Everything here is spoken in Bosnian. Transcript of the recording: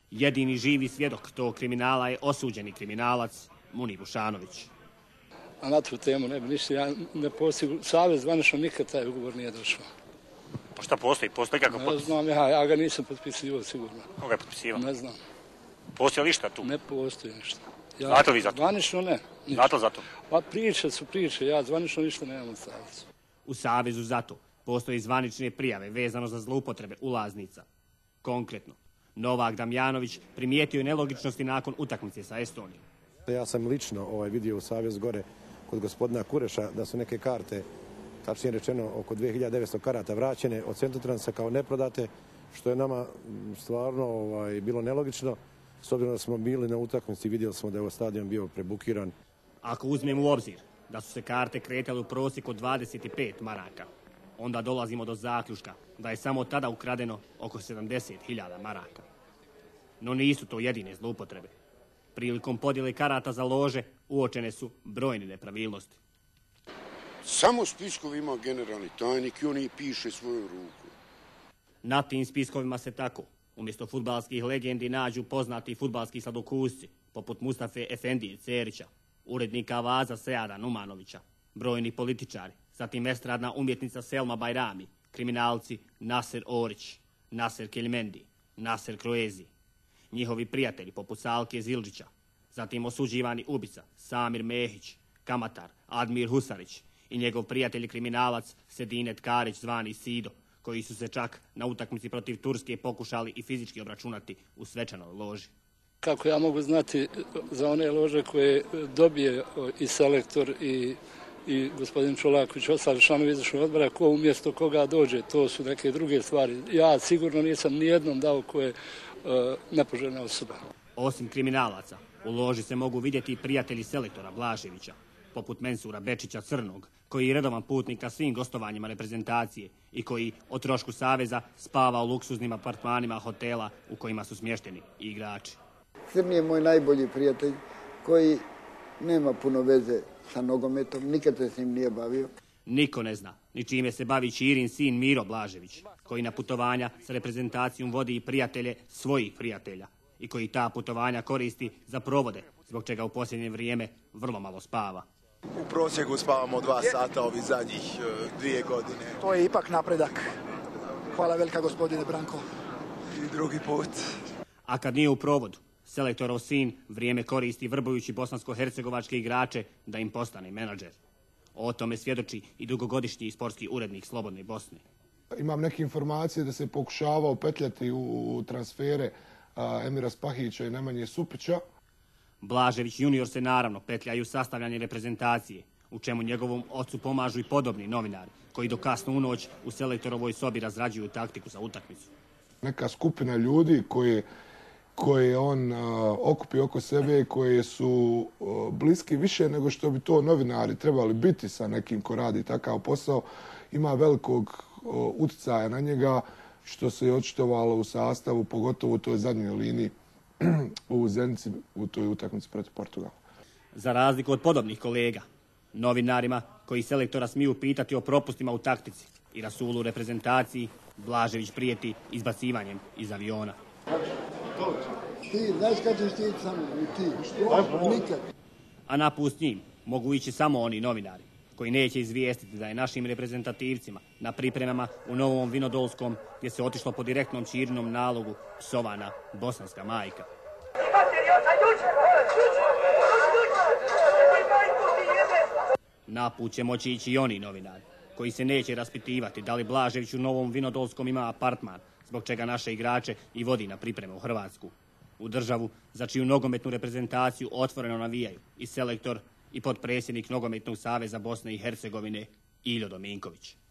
Jedini živi svjedok tog kriminala je osuđeni kriminalac Munir Vušanović. A na tu temu ne bi ništa, ja ne postigu, savez zvanično nikad taj ugovor nije došao. Pa šta postoji? Postoji kako potpis? Ne znam, ja ga nisam potpisivao sigurno. Koga je potpisivao? Ne znam. Postoji li išta tu? Ne postoji ništa. Znate li za to? Zvanično ne. Znate li za to? Pa priče su priče, ja zvanično ništa nemam od savezu. U savezu zato postoji zvanične prijave vezano za zloupotrebe ulaznica. Konkretno, Novak Damjanović primijetio je nelogičnosti nakon utakmice sa Estonijom. Ja sam lično vidio u savez gore kod gospodina Kureša da su neke karte, tačnije rečeno oko 2900 karata vraćene od Centrotransa kao neprodate, što je nama stvarno bilo nelogično. S obzirom da smo bili na utakmici, vidjeli smo da je stadion bio prebukiran. Ako uzmemo u obzir da su se karte kretale u prosjeku 25 maraka, onda dolazimo do zaključka da je samo tada ukradeno oko 70.000 maraka. No nisu to jedine zloupotrebe. Prilikom podjele karata za lože uočene su brojne nepravilnosti. Samo spiskove ima generalni tajnik i on ih piše svojom rukom. Na tim spiskovima se tako, umjesto fudbalskih legendi, nađu poznati fudbalski sladokusci, poput Mustafe Efendije Cerića, urednika Vaza Sejada Numanovića, brojni političari, zatim estradna umjetnica Selma Bajrami, kriminalci Naser Orić, Naser Keljmendi, Naser Kroezi, njihovi prijatelji poput Salke Zildžića, zatim osuđivani ubica Samir Mehić, kamatar Admir Husarić i njegov prijatelj kriminalac Sedinet Karić zvani Sido, koji su se čak na utakmici protiv Turske pokušali i fizički obračunati u svečanoj loži. Kako ja mogu znati za one lože koje dobije i selektor i gospodin Čolaković, ostali članovi izvršnog odbora, ko umjesto koga dođe, to su neke druge stvari. Ja sigurno nisam nijednom dao ko je nepoželjna osoba. Osim kriminalaca, u loži se mogu vidjeti i prijatelji selektora Blaževića, poput Mensura Bečića Crnog, koji je redovan putnik na svim gostovanjima reprezentacije i koji o trošku saveza spava u luksuznim apartmanima hotela u kojima su smješteni i igrači. Crni je moj najbolji prijatelj koji nema puno veze sa nogometom, nikad se s njim nije bavio. Niko ne zna ni čime se bavi Čirin sin Miro Blažević, koji na putovanja s reprezentacijom vodi i prijatelje svojih prijatelja i koji ta putovanja koristi za provode, zbog čega u posljednje vrijeme vrlo malo spava. U prosjeku spavamo 2 sata ovih zadnjih 2 godine. To je ipak napredak. Hvala velika gospodine Branko. I drugi put. A kad nije u provodu, selektorov sin vrijeme koristi vrbujući bosansko-hercegovačke igrače da im postane menadžer. O tome svjedoči i dugogodišnji sportski urednik Slobodne Bosne. Imam neke informacije da se pokušavao petljati u transfere Emira Spahića i Nemanje Supića. Blažević junior se naravno petlja i u sastavljanje reprezentacije, u čemu njegovom ocu pomažu i podobni novinari, koji do kasno u noć u selektorovoj sobi razrađuju taktiku za utakmicu. Neka skupina ljudi koje on okupi oko sebe, koje su bliski više nego što bi to novinari trebali biti sa nekim ko radi takav posao, ima velikog utjecaja na njega, što se je očitovalo u sastavu, pogotovo u toj zadnjoj liniji u Zenici u toj utakmici protiv Portugala. Za razliku od podobnih kolega, novinarima koji selektora smiju pitati o propustima u taktici i rasulu u reprezentaciji, Blažević prijeti izbacivanjem iz aviona. Ti, znaš kad ćeš ti samo, ti, nikad. A na put s njim mogu ići samo oni novinari koji neće izvijestiti da je našim reprezentativcima na pripremama u Novom Vinodolskom, gdje se otišlo po direktnom Čirinom nalogu, psovana bosanska majka. Na put će moći ići i oni novinari koji se neće raspitivati da li Blažević u Novom Vinodolskom ima apartman, zbog čega naše igrače i vodi na pripreme u Hrvatsku. U državu za čiju nogometnu reprezentaciju otvoreno navijaju i selektor i potpredsjednik Nogometnog saveza Bosne i Hercegovine Iljo Dominković.